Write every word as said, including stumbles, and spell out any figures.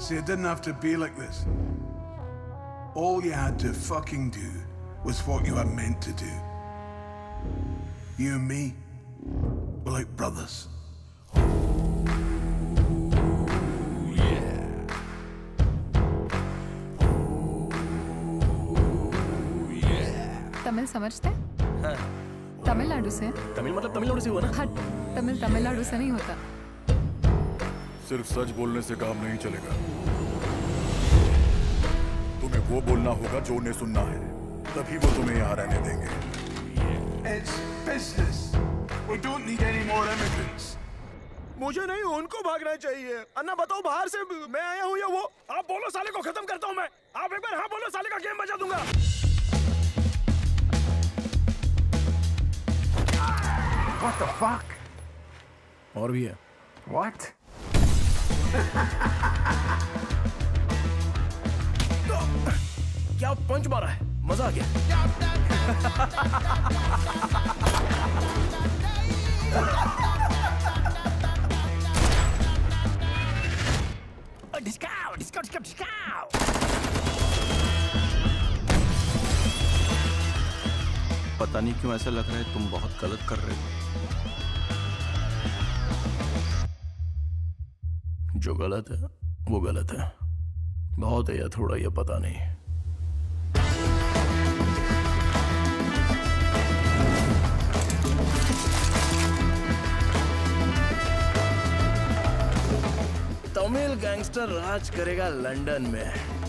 See, it didn't have to be like this. All you had to fucking do was what you were meant to do. You and me were like brothers. Tamil समझते हैं? हाँ। तमिलनाडु से? तमिल मतलब तमिलनाडु से हुआ ना? हट, तमिल तमिलनाडु से नहीं होता। सिर्फ सच बोलने से काम नहीं चलेगा। तुम्हें वो बोलना होगा जो उन्हें सुनना है, तभी वो तुम्हें यहाँ रहने देंगे। It's business. We don't need any more immigrants. मुझे नहीं, उनको भागना चाहिए। अन्ना बताओ, बाहर से मैं आया हूँ या वो? आप बोलो, साले को खत्म करता हूँ मैं। आप एक बार हाँ बोलो, साले का गेम बजा दूंगा। What the fuck? और भी है। What? क्या पंच मारा है? मजा आ गया। डिस्काउ, डिस्काउ, डिस्काउ, डिस्काउ। पता नहीं क्यों ऐसा लग रहा है तुम बहुत गलत कर रहे हो। जो गलत है वो गलत है, बहुत है या थोड़ा, ये पता नहीं। तमिल गैंगस्टर राज करेगा लंदन में।